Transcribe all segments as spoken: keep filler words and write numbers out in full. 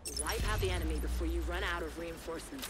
Wipe out the enemy before you run out of reinforcements.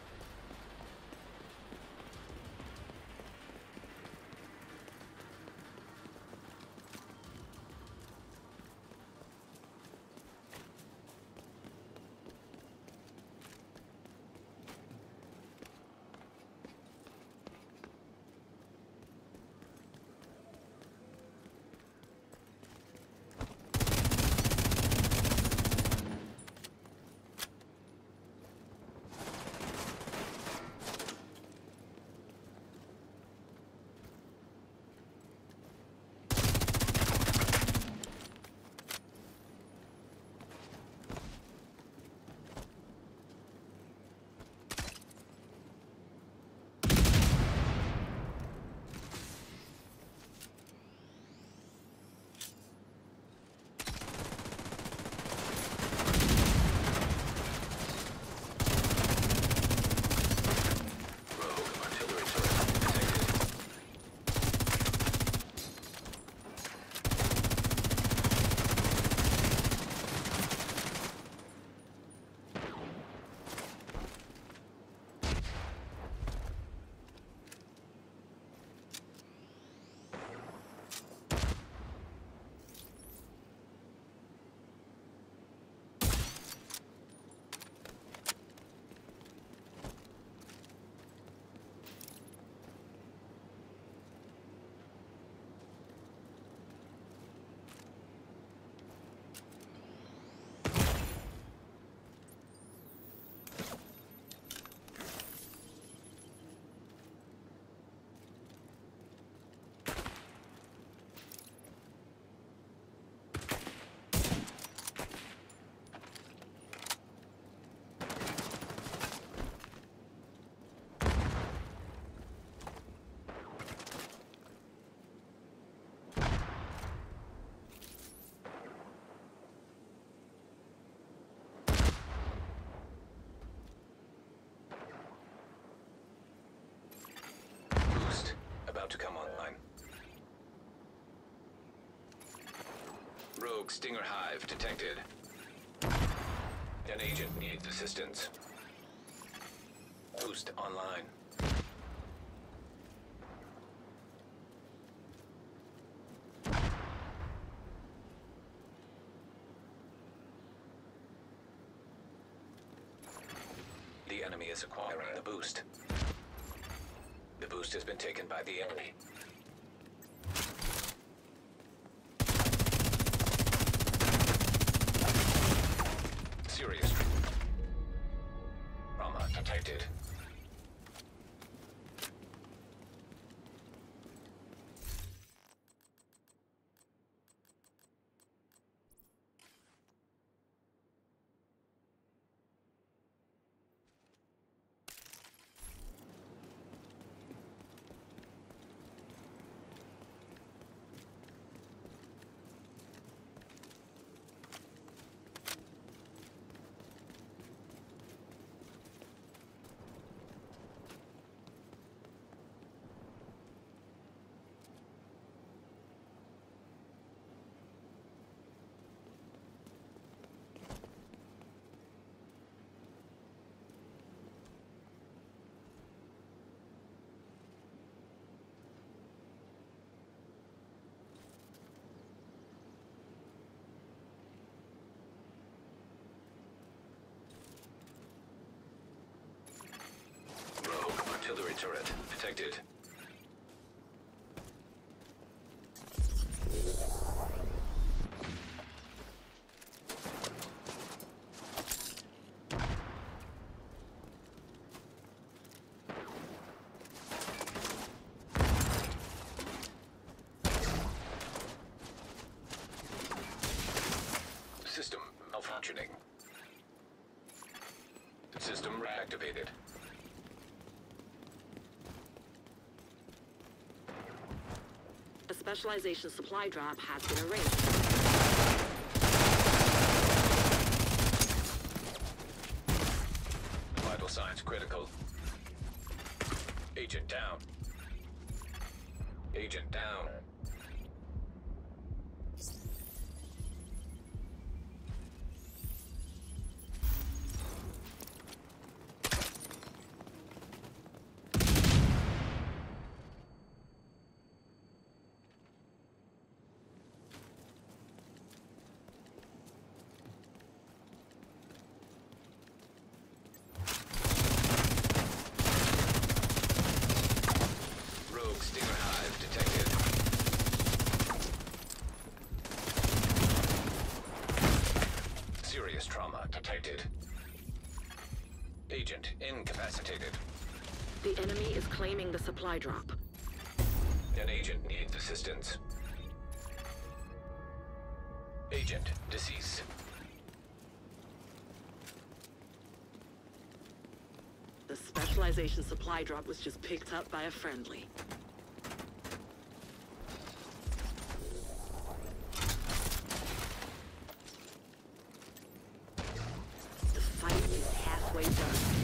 About to come online. Rogue Stinger Hive detected. An agent needs assistance. Boost online. The enemy is acquiring the boost. The boost has been taken by the enemy. Serious trauma detected. Artillery turret detected. System malfunctioning. System reactivated. A specialization supply drop has been erased. Vital signs critical. Agent down. Agent down. incapacitated. The enemy is claiming the supply drop. An agent needs assistance. Agent deceased. The specialization supply drop was just picked up by a friendly. The fight is halfway done.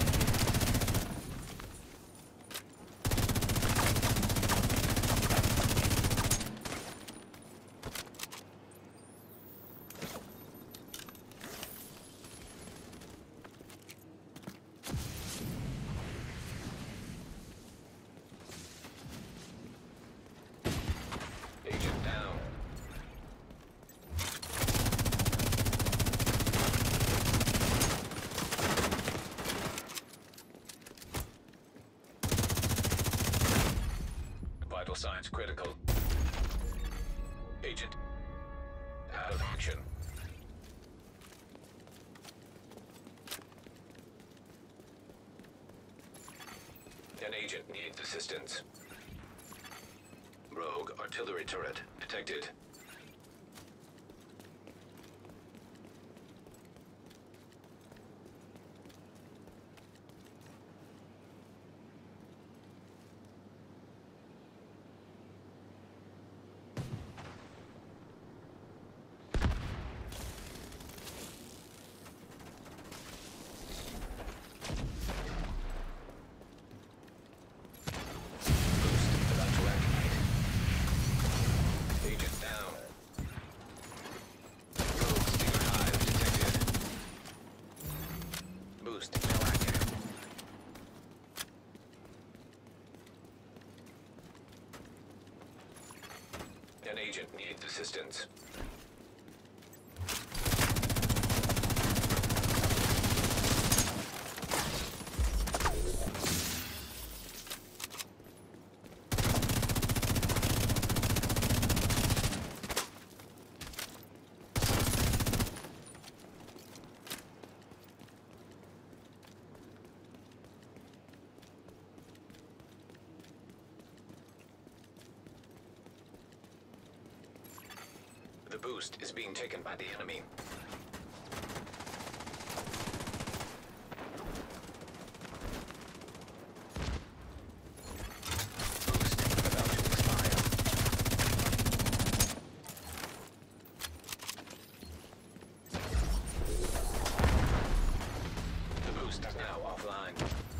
Agent down. Vital signs critical. Agent out of action. An agent needs assistance. Rogue artillery turret detected. An agent needs assistance. The boost is being taken by the enemy. Boost about to expire. The boost is now offline.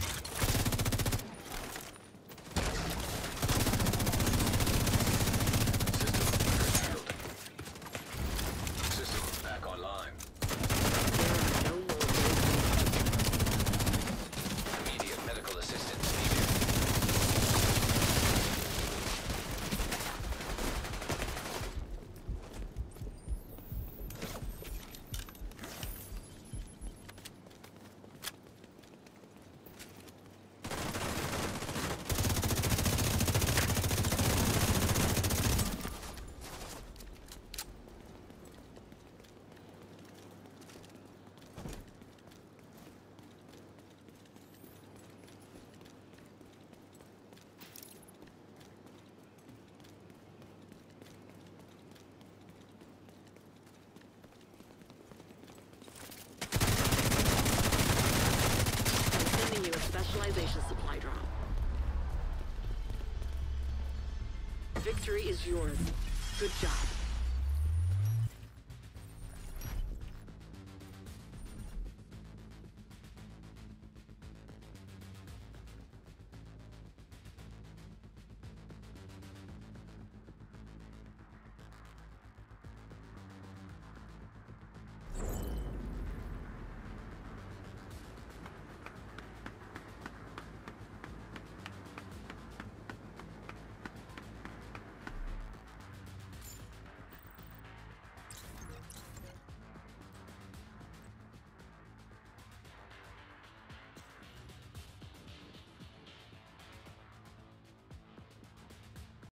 Specialization supply drop. Victory is yours. Good job.